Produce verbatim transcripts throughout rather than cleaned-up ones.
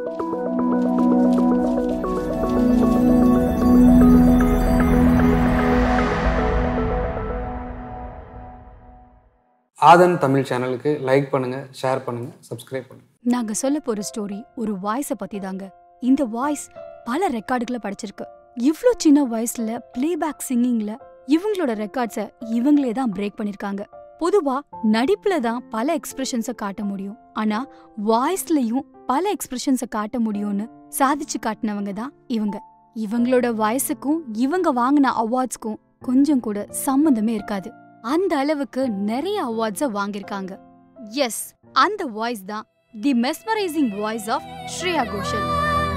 ஆதன் தமிழ் சேனலுக்கு லைக் பண்ணுங்க, ஷேர் பண்ணுங்க, சப்ஸ்கிரைப் பண்ணுங்க. நாங்க சொல்ல போற ஸ்டோரி ஒரு வாய்ஸ பத்தி தாங்க. இந்த வாய்ஸ் பல ரெக்கார்டுகளை படிச்சிருக்கு. இவ்ளோ சின்ன வயசுல பிளேபேக் சிங்கிங்ல இவங்களோட ரெக்கார்ட்ஸ இவங்களே தான் பிரேக் பண்ணிருக்காங்க. பொதுவா நடிப்புல தான் பல எக்ஸ்பிரஷன்ஸ காட்ட முடியும், ஆனா வாய்ஸ்லயும் பல எக்ஸ்பிரஷன்ஸ காட்ட முடியும்னு சாதிச்சு காட்டினவங்க தான் இவங்க. இவங்களோட வயசுக்கும் இவங்க வாங்கின அவார்ட்ஸ்க்கும் கொஞ்சம் கூட சம்பந்தமே இருக்காது. அந்த அளவுக்கு நிறைய அவார்ட்ஸ வாங்கிருக்காங்க. எஸ், அந்த வாய்ஸ் தான் the mesmerising voice of Shreya Ghoshal.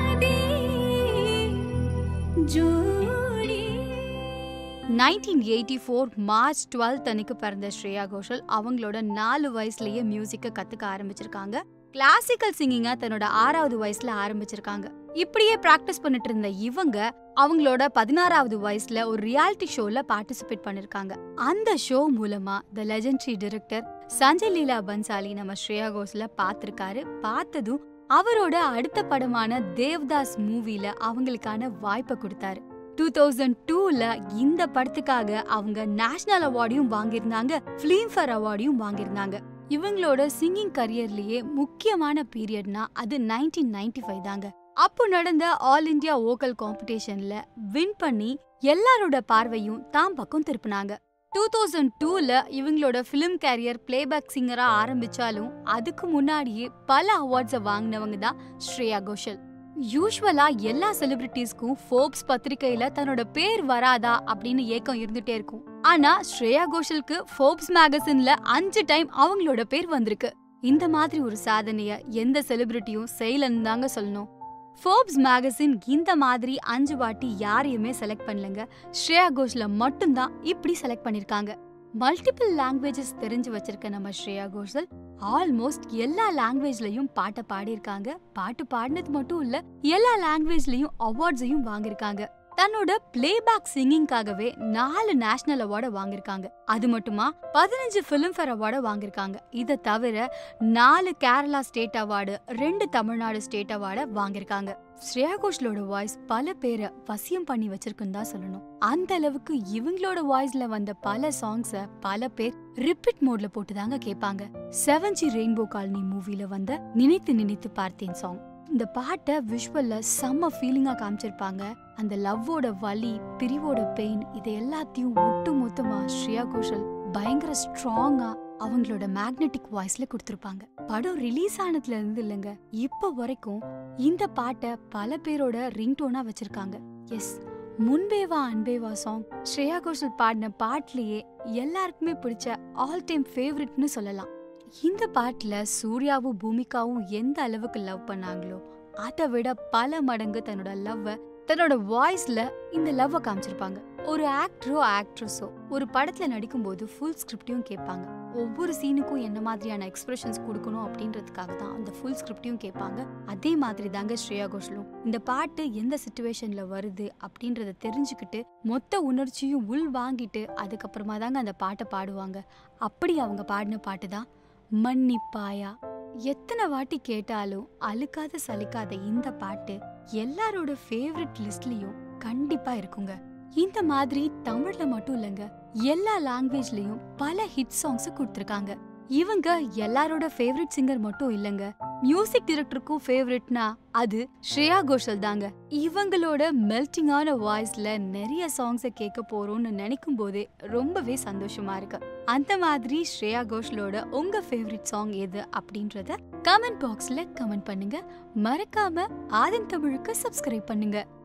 Nineteen eighty four March twelfth அன்னைக்கு பிறந்த ஸ்ரேயா கோஷல் அவங்களோட நாலு வயசுலயே மியூசிக்க கத்துக்க ஆரம்பிச்சிருக்காங்க. கிளாசிக்கல் சிங்கிங்கா தன்னோட ஆறாவது வயசுல ஆரம்பிச்சிருக்காங்க. இப்படியே பிராக்டிஸ் பண்ணிட்டு இருந்த இவங்க அவங்களோட பதினாறாவது வயசுல ஒரு ரியாலிட்டி ஷோல பார்ட்டிசிபேட் பண்ணிருக்காங்க. அந்த ஷோ மூலமா the legendary director Sanjay Leela Bhansali நம்ம ஸ்ரேயா கோஷல பாத்திருக்காரு. பார்த்ததும் அவரோட அடுத்த படமான தேவ்தாஸ் மூவில அவங்களுக்கான வாய்ப்பை கொடுத்தாரு. டூ தௌசண்ட் டூல இந்த படத்துக்காக அவங்க நேஷனல் அவார்டையும் வாங்கியிருந்தாங்க, பிலிம்ஃபேர் அவார்டையும் வாங்கியிருந்தாங்க. இவங்களோட சிங்கிங் கரியர்லயே முக்கியமான பீரியட்னா அது நைன்டீன் நைன்டி ஃபைவ் தாங்க. அப்போ நடந்த ஆல் இண்டியா வோக்கல் காம்படிஷன்ல வின் பண்ணி எல்லாரோட பார்வையும் தாம் பக்கம் திருப்பினாங்க. டூ தௌசண்ட் டூல இவங்களோட பிலிம் கேரியர் பிளேபேக் சிங்கரா ஆரம்பிச்சாலும் அதுக்கு முன்னாடியே பல அவார்ட்ஸை வாங்கினவங்க தான் ஸ்ரேயா கோஷல். யூஸ்வலா எல்லா செலிபிரிட்டிஸ்க்கும் ஃபோர்ப்ஸ் பத்திரிகையில தன்னோட பேர் வராதா அப்படின்னு ஏக்கம் இருந்துட்டே இருக்கும். ஆனா ஸ்ரேயா கோஷலுக்கு ஃபோர்ப்ஸ் மேகசின்ல அஞ்சு டைம் அவங்களோட பேர் வந்திருக்கு. இந்த மாதிரி ஒரு சாதனைய எந்த செலிபிரிட்டியும் செய்யலன்னு தாங்க சொல்லணும். ஃபோர்ப்ஸ் மேகசின் இந்த மாதிரி அஞ்சு வாட்டி யாரையுமே செலக்ட் பண்ணலங்க. ஸ்ரேயா கோஷல மட்டும்தான் இப்படி செலக்ட் பண்ணிருக்காங்க. மல்டிபிள் லாங்குவேஜஸ் தெரிஞ்சு வச்சிருக்க நம்ம ஸ்ரேயா கோஷல் ஆல்மோஸ்ட் எல்லா லாங்குவேஜ்லயும் பாட்டை பாடியிருக்காங்க. பாட்டு பாடினது மட்டும் இல்ல, எல்லா லாங்குவேஜ்லயும் அவார்ட்ஸையும் வாங்கியிருக்காங்க. தன்னோட பிளேபேக் சிங்கிங்காகவே நாலு நேஷனல் அவார்டை வாங்கியிருக்காங்க. அது மட்டுமா பதினஞ்சு பிலிம்ஃபேர் அவார்டை வாங்கியிருக்காங்க. இதை தவிர நாலு கேரளா ஸ்டேட் அவார்டு, ரெண்டு தமிழ்நாடு ஸ்டேட் அவார்டை வாங்கியிருக்காங்க. ஸ்ரேயா கோஷலோட வாய்ஸ் பல பேரை வசியம் பண்ணி வச்சிருக்குன்னு தான் சொல்லணும். அந்த அளவுக்கு இவங்களோட வாய்ஸ்ல வந்த பல சாங்ஸ பல பேர் ரிப்பீட் மோட்ல போட்டுதாங்க கேட்பாங்க. செவன் ஜி ரெயின்போ காலனி மூவில வந்த நினைத்து நினைத்து பார்த்தேன் சாங், இந்த பாட்டை விஷுவல்ல செம்ம ஃபீலிங்கா காமிச்சிருப்பாங்க. அந்த லவ்வோட வலி, பிரிவோட பெயின், இது எல்லாத்தையும் ஒட்டு மொத்தமா ஸ்ரேயா கோஷல் பயங்கர ஸ்ட்ராங்கா அவங்களோட மேக்னெட்டிக் வாய்ஸ்ல கொடுத்திருப்பாங்க. படம் ரிலீஸ் ஆனதுல இருந்து இல்லங்க இப்ப வரைக்கும் இந்த பாட்டை பல பேரோட ரிங்டோனா வச்சிருக்காங்க. எஸ், முன்பேவா அன்பேவா சாங் ஸ்ரேயா கோஷல் பாடின பாட்லயே எல்லாருக்குமே பிடிச்ச ஆல் டைம் ஃபேவரட்னு சொல்லலாம். இந்த பாட்டுல சூர்யாவும் பூமிகாவும் எந்த அளவுக்கு லவ் பண்ணாங்களோ அதை விட பல மடங்கு தன்னோட லவ்வ தன்னோட வாய்ஸ்ல இந்த லவ்வ காமிச்சிருப்பாங்க. ஒரு ஆக்டரோ ஆக்ட்ரஸோ ஒரு படத்துல நடிக்கும் போது ஃபுல் ஸ்கிரிப்டையும் கேட்பாங்க. ஒவ்வொரு சீனுக்கும் என்ன மாதிரியான எக்ஸ்பிரஷன்ஸ் கொடுக்கணும் அப்படின்றதுக்காக தான் அந்த ஃபுல் ஸ்கிரிப்டையும் கேட்பாங்க. அதே மாதிரி தாங்க ஸ்ரேயா கோஷலும் இந்த பாட்டு எந்த சிச்சுவேஷன்ல வருது அப்படின்றத தெரிஞ்சுக்கிட்டு மொத்த உணர்ச்சியும் உள் வாங்கிட்டு அதுக்கப்புறமா தாங்க அந்த பாட்டை பாடுவாங்க. அப்படி அவங்க பாடின பாட்டு தான் மன்னிப்பாயா. எத்தனை வாட்டி கேட்டாலும் அழுக்காத சலிக்காத இந்த பாட்டு எல்லாரோட ஃபேவரட் லிஸ்ட்லயும் கண்டிப்பா இருக்குங்க. இந்த மாதிரி தமிழ்ல மட்டும் இல்லங்க, எல்லா லாங்குவேஜ்லயும் பல ஹிட் சாங்ஸ் கொடுத்திருக்காங்க. இவங்க எல்லாரோட ஃபேவரட் சிங்கர் மட்டும் இல்லங்க, மியூசிக் டைரக்டருக்கும் ஃபேவரட்னா அது ஸ்ரேயா கோஷல் தாங்க. இவங்களோட மெல்டிங்கான வாய்ஸ்ல நிறைய சாங்ஸை கேட்க போறோம்னு நினைக்கும் போதே ரொம்பவே சந்தோஷமா இருக்கு. அந்த மாதிரி ஸ்ரேயா கோஷலோட உங்க ஃபேவரட் சாங் எது அப்படின்றத கமெண்ட் பாக்ஸ்ல கமெண்ட் பண்ணுங்க. மறக்காம ஆதன் தமிழுக்கு சப்ஸ்கிரைப் பண்ணுங்க.